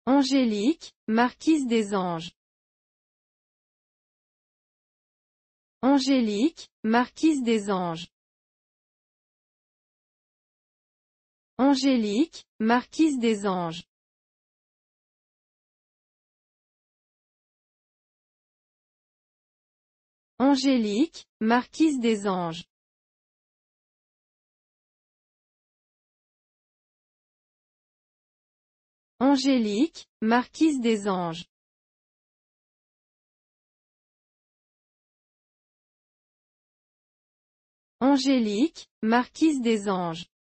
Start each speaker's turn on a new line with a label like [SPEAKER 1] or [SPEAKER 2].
[SPEAKER 1] Angélique, marquise des Anges. Angélique, marquise des Anges. Angélique, marquise des Anges. Angélique, marquise des Anges. Angélique, marquise des Anges. Angélique, marquise des Anges.